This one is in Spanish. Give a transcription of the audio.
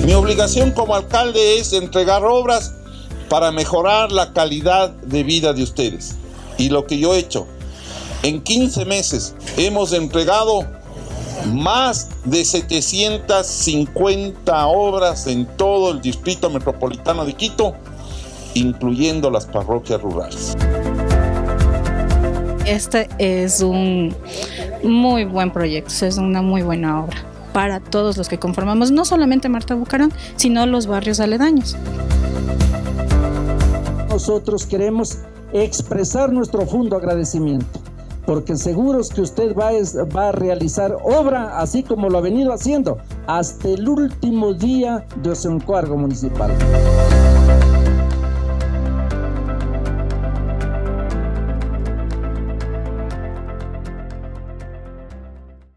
Mi obligación como alcalde es entregar obras para mejorar la calidad de vida de ustedes. Y lo que yo he hecho, en 15 meses hemos entregado más de 750 obras en todo el distrito metropolitano de Quito, incluyendo las parroquias rurales. Este es un muy buen proyecto, es una muy buena obra para todos los que conformamos, no solamente Marta Bucaram, sino los barrios aledaños. Nosotros queremos expresar nuestro profundo agradecimiento, porque seguros que usted va a realizar obra así como lo ha venido haciendo hasta el último día de su encargo municipal.